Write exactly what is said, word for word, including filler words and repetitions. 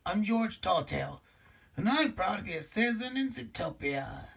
I'm George Talltell, and I'm proud to be a citizen in Zootopia.